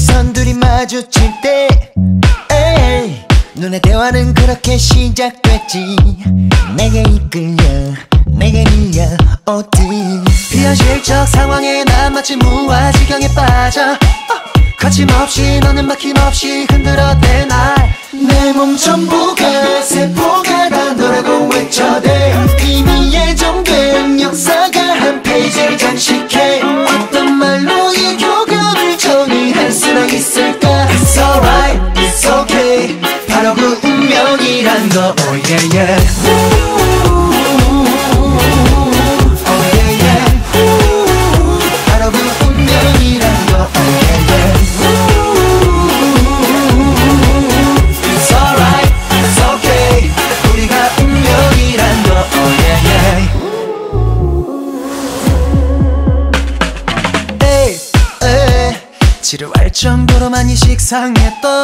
시선 둘이 마주칠 때 에이, 눈의 대화는 그렇게 시작됐지. 내게 이끌려 내게 밀려오듯 비현실적 상황에 난 마치 무아지경에 빠져 거침없이 너는 막힘없이 흔들어대 날. 내 몸 전부가 세포가 다 너라고 외쳐대. 이미 예정된 역사가 한 페이지를 장식해. 어떤 말로 이 교감을 정의할 수나 있을까. It's alright, it's okay. 바로 그 운명이란 거. Oh yeah yeah. 지루할 정도로 많이 식상했던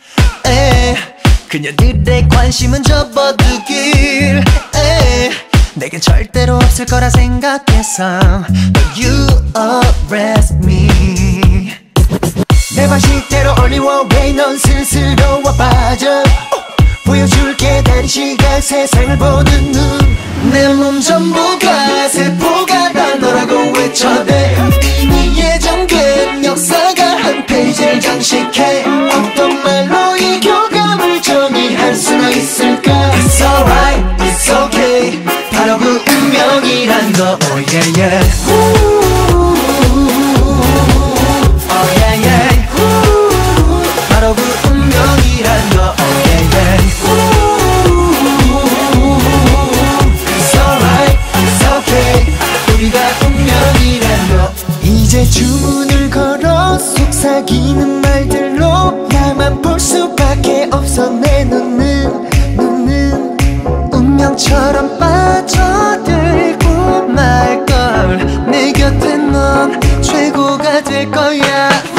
그녀들의 관심은 접어두길 내겐 절대로 없을 거라 생각했어. But you arrest me. 내 방식대로 only one way. 넌 스스로와 빠져. 보여줄게 다른 시각 세상을 보는 눈. 내 몸 전부가 세포가 다 너라고 외쳐대. 이미 예정된 역사가 한 페이지를 장식해. 어떤 말로 이 교감을 정의할 수나 있을까. It's alright, it's okay. 바로 그 운명이란 거. Oh yeah yeah. Oh yeah yeah. 바로 그 운명이란 거. Oh yeah yeah. It's alright, it's okay. 우리가 운명이란 거. 이제 주문을 걸어 속삭이는 말들로 나만 볼 수밖에 없어. 내 눈은 운명처럼 빠져들고 말걸. 내 곁에 넌 최고가 될 거야.